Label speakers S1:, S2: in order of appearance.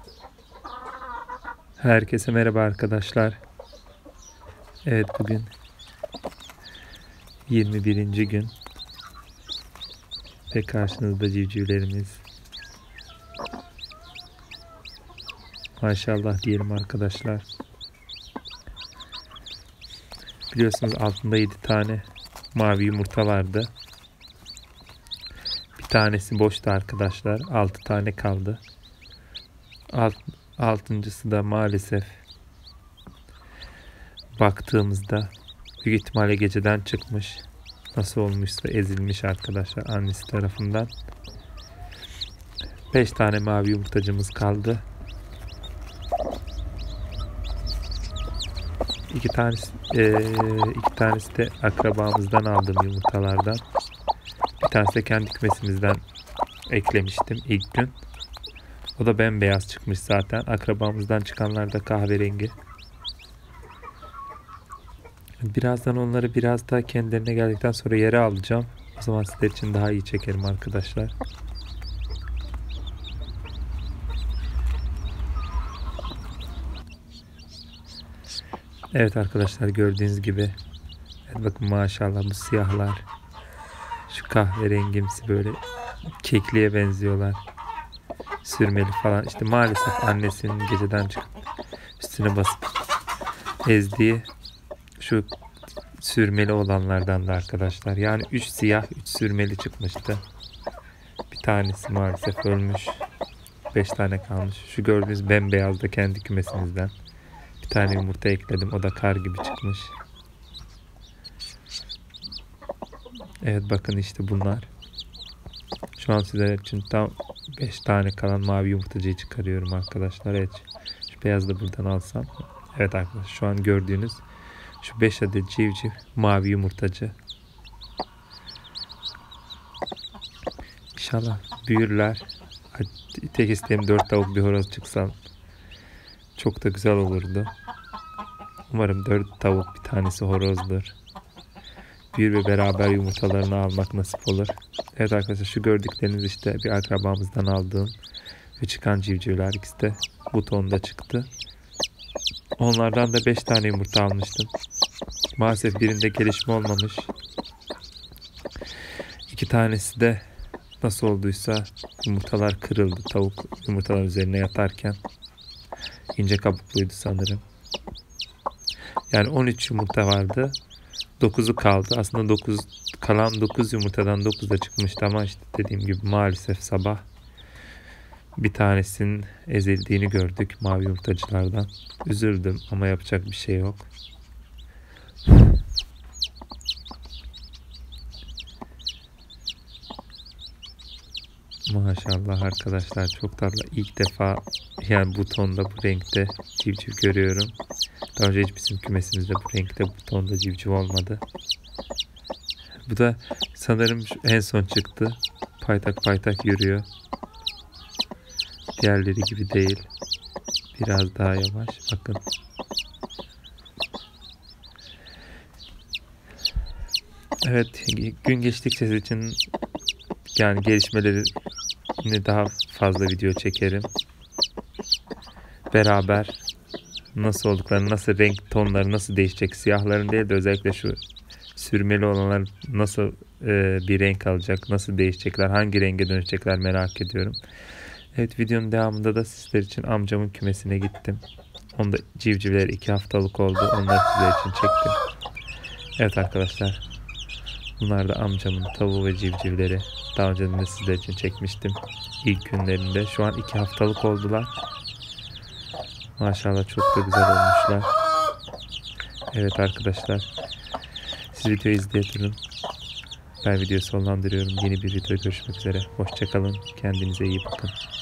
S1: Herkese merhaba arkadaşlar. Evet, bugün 21. gün ve karşınızda civcivlerimiz. Maşallah diyelim arkadaşlar. Biliyorsunuz altında 7 tane mavi yumurta vardı. Bir tanesi boştu arkadaşlar. 6 tane kaldı. Altıncısı da maalesef baktığımızda büyük ihtimalle geceden çıkmış. Nasıl olmuşsa ezilmiş arkadaşlar annesi tarafından. 5 tane mavi yumurtacımız kaldı. İki tanesi de akrabamızdan aldığım yumurtalardan. Bir tanesi de kendi kümesimizden eklemiştim ilk gün. O da bembeyaz çıkmış zaten. Akrabamızdan çıkanlar da kahverengi. Birazdan onları biraz daha kendilerine geldikten sonra yere alacağım. O zaman sizler için daha iyi çekerim arkadaşlar. Evet arkadaşlar, gördüğünüz gibi. Evet, bakın maşallah bu siyahlar. Şu kahverengimsi böyle kekliğe benziyorlar. Sürmeli falan. İşte maalesef annesinin geceden çıkıp üstüne basıp ezdiği şu sürmeli olanlardan da arkadaşlar. Yani 3 siyah 3 sürmeli çıkmıştı. Bir tanesi maalesef ölmüş. 5 tane kalmış. Şu gördüğünüz bembeyaz da kendi kümesimizden. Bir tane yumurta ekledim. O da kar gibi çıkmış. Evet, bakın işte bunlar. Şu an sizler için tam 5 tane kalan mavi yumurtacıyı çıkarıyorum arkadaşlar. Evet. Şu beyazı da buradan alsam. Evet arkadaşlar, şu an gördüğünüz şu 5 adet civciv mavi yumurtacı. İnşallah büyürler. Tek isteğim 4 tavuk bir horoz çıksam. Çok da güzel olurdu. Umarım 4 tavuk bir tanesi horozdur. Büyür ve beraber yumurtalarını almak nasip olur. Evet arkadaşlar, şu gördükleriniz işte bir akrabamızdan aldığım ve çıkan civcivler. İkisi de bu tonda çıktı. Onlardan da 5 tane yumurta almıştım. Maalesef birinde gelişme olmamış. 2 tanesi de nasıl olduysa yumurtalar kırıldı. Tavuk yumurtalar üzerine yatarken. İnce kabukluydu sanırım. Yani 13 yumurta vardı. 9'u kaldı. Aslında kalan 9 yumurtadan 9 da çıkmıştı ama işte dediğim gibi maalesef sabah bir tanesinin ezildiğini gördük mavi yumurtacılardan. Üzüldüm ama yapacak bir şey yok. Maşallah arkadaşlar, çok tatlı. İlk defa yani bu tonda, bu renkte civciv görüyorum. Daha önce hiç bizim kümesimizde bu renkte, bu tonda civciv olmadı. Bu da sanırım en son çıktı. Paytak paytak yürüyor. Diğerleri gibi değil. Biraz daha yavaş. Bakın. Evet, gün geçtikçe sizin için yani gelişmelerini daha fazla video çekerim. Beraber nasıl olduklarını, nasıl renk tonları nasıl değişecek, siyahların değil de özellikle şu sürmeli olanlar nasıl bir renk alacak, nasıl değişecekler, hangi renge dönecekler merak ediyorum. Evet, videonun devamında da sizler için amcamın kümesine gittim. Onda civcivler 2 haftalık oldu. Onları sizler için çektim. Evet arkadaşlar, bunlar da amcamın tavuğu ve civcivleri. Daha önce de sizler için çekmiştim ilk günlerinde. Şu an 2 haftalık oldular. Maşallah çok da güzel olmuşlar. Evet arkadaşlar, siz videoyu izleyin. Ben videoyu sonlandırıyorum. Yeni bir videoda görüşmek üzere. Hoşça kalın. Kendinize iyi bakın.